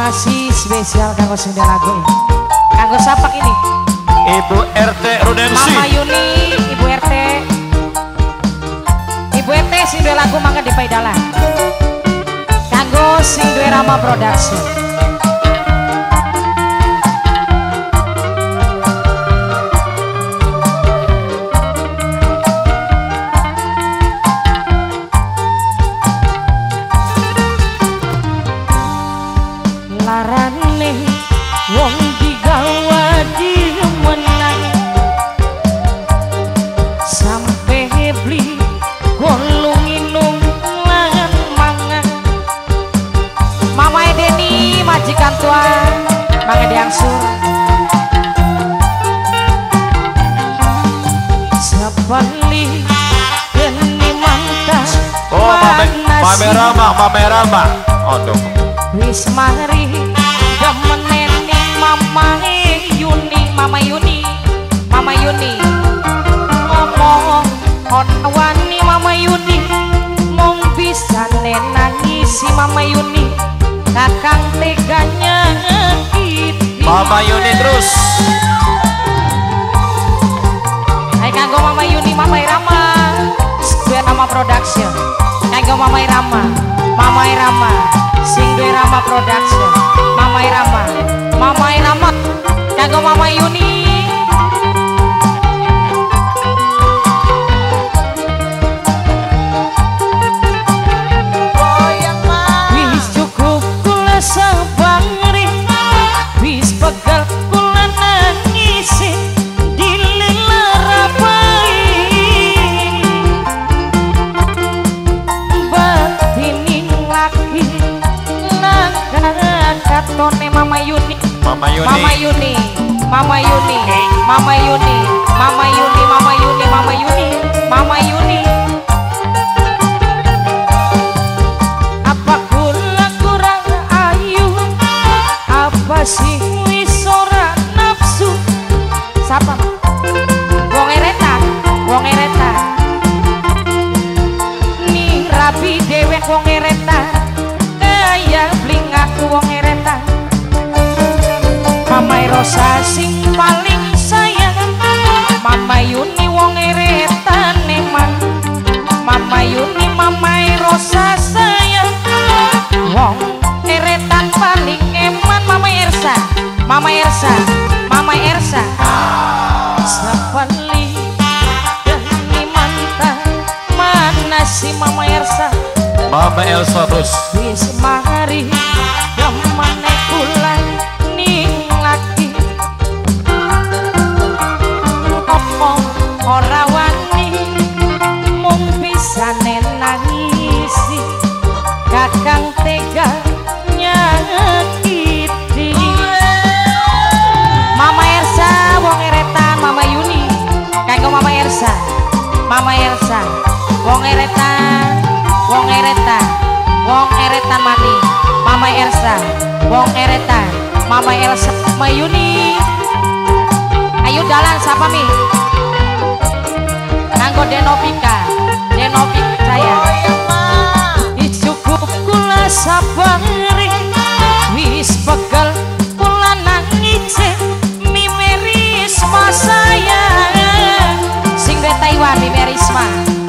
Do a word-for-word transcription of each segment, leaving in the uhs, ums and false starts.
masih spesial kanggo sing lagu ini. Kanggo siapa ini? Ibu R T Rudensi. Mama Yuni, Ibu R T. Ibu R T sing duwe lagu mangga dipaidalah. Kanggo sing duwe Rama Production. Larane wong digawa dimenang sampai beli golong inung langan mangan. Mama Edeni majikan tua mangga diangsur sepali deni mantas. Oh Mame Rama, Mame Rama. Oh tuh wis mari demeneni Mama Yuni, Mama Yuni, Mama Yuni ngomong ana wani Mama Yuni mung bisa nangisi Mama Yuni kakang teganya ngiti Mama Yuni terus. Hai kanggo Mama Yuni, Mama Irama duwe Rama Production. Kanggo Mama Irama, Mama Irama sing duwe Rama Production. Mama Irama, Mama Irama kanggo Mama Yuni. Wis cukup kula sabangri, wis pegel kula nangisi dililarapai batinin laki katone Mama Yuni, Mama Yuni, Mama Yuni, Mama Yuni, Mama Yuni, Mama Yuni, Mama Yuni, Mama Yuni, Mama Yuni. Apa kula kurang ayu? Apa sih wis ora nafsu? Sapa? Wong eretan, wong eretan. Nih rabi dewek wong eretan. Kaya bling aku wong eretan. Mama Rosa sing paling sayang. Mama Yuni wong eretan emang. Mama Yuni, Mama Rosa sayang. Wong eretan paling eman. Mama Ersa, Mama Ersa, Mama Ersa. Sapali demi mantan mana si Mama Ersa? Mama Elsa terus. Wis mari demane kula ning laki omong ora wani mung bisa nangisi kakang tega nyakiti. Mama Ersa wong eretan. Mama Yuni kanggo Mama Ersa, Mama Ersa wong eretan, wong eretan, wong eretan mani. Mama Ersa wong eretan, Mama Elsa, Mama Yuni. Ayo dalan siapa mi? Kanggo Denovika, Denovika saya. Cukup kula sabari, wis pegel kula nangise mimerisma sayang. Sing be Taiwan mimerisma,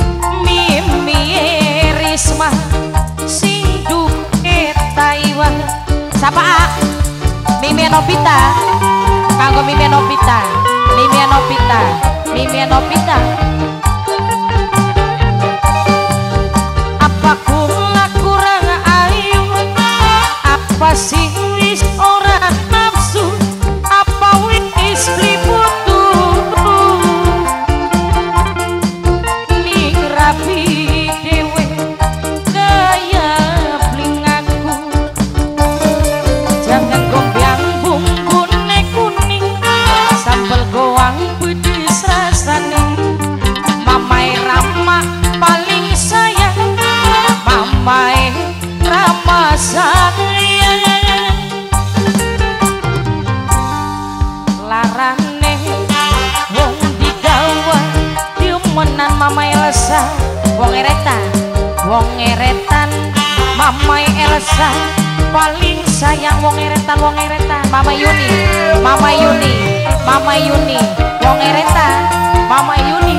mimerisma sing duke Taiwan. Sapa? Mimi Nobita, kanggo Mimi Nobita, Mimi Nobita, Mimi Nobita. Apa kula kurang ayu? Apa sih wis ora nafsu? Apa wis liputu? Ning rapi dewe kaya bling aku. Jangan gombyang bumbune kuning, sambal goang pedis rasane. Mama Rama paling sayang, Mama Rama sayang. Larane wong digawa diumenan Mama Elsa, wong eretan, wong eretan Mama Elsa paling sayang wong eretan wong eretan Mama Yuni Mama Yuni Mama Yuni wong eretan Mama Yuni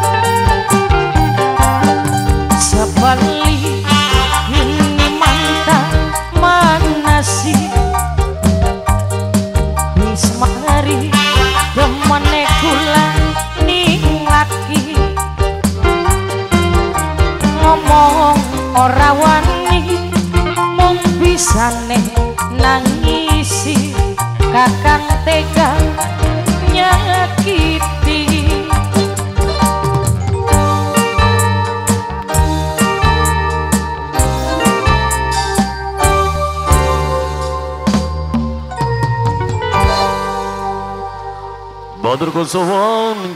sebalik ini mantan mana sih wis mari demene kula ning laki ngomong ora wani mung bisane nangisi kakang tega nyakiti Batur Kusuwon